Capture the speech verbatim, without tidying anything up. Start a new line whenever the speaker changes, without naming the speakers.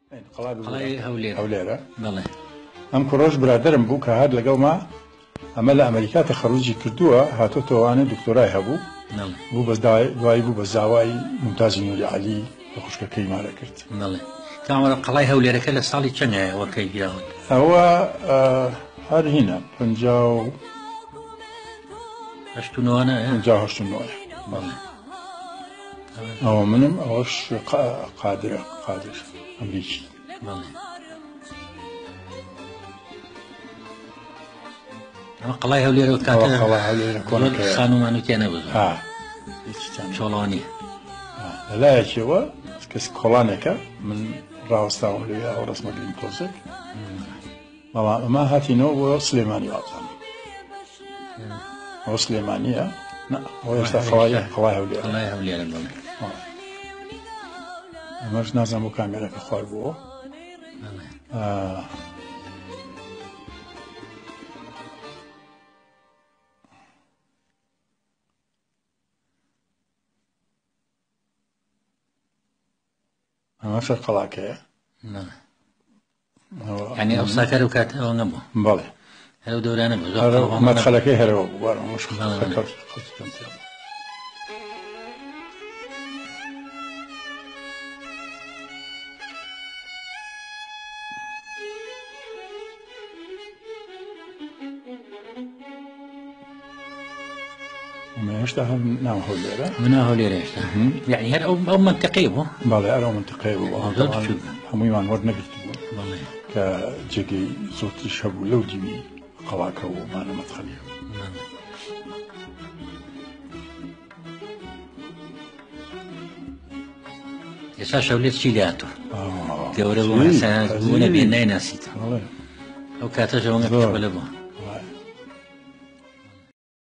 قەڵای هەولێر
هەولێرە
بەڵێ
ئەم کوڕۆژ برادرم بوو کە هات لەگەڵ ما ئەمە لە ئەمریکا تەخەڕوجی کردووە هاتۆتەوانە دکتۆرای هەبوو بوو بە دوای بوو بە زاوای ممتازی نووری عەلی بە خوشکەکەی مارە کرد
بەڵێ کامەرە قەڵای هەولێرەکە لە ساڵی چەندە ئەوە کەی گیراوت
ئەوە هەر هینە پەنجا و
هەشت و نۆوانە
پەنجا هەشت و نۆیە ئەوە منم ئەوەش قادرە قادر ئەمریکی
بەڵێ ئەمە قەڵای هەولێرە کاتە خانومانوتیان نەبوو چۆڵەوانی
لەلایەکیەوە کەس کۆڵانێکە من ڕاوەستاوم لێ ئەو ڕسمە گریم تۆزێک بەڵام ئەمە هاتینەوە بۆ سلێمانی وازانم ئەوە سلێمانیە ئەوە ئێستا قەڵای هەولێرە
قەڵای هەولێرە بەڵێ
ئەمەش نازانم بۆ کامێرەکە خوارد بووە ئەمەشە قەڵاکەیە
یعنی ئەو ساکەر و کاتەوە نەبوو
بەڵێ
هەرو دەورانە بوو
مەدخەلەکەی هەرەوە بوو هێشتا هەر ناو هەولێرە
منە هەولێرە هێشتا یعنی هەر ئەو منتەقەی بوو
بەڵێ هەر ئەو منتەقەی بوو هەموویمان وەرنەگرت بوو کە جێگەی زۆرتریش هەبوو لەو دیوی قەڵاکە و مانە مەدخەلیە
ئێستا شەولێر چی لاتۆ گەورە بوو بوونە بێ نایناسیتەوە ئەو کاتەش ئەوەنە پێ بەلە بووە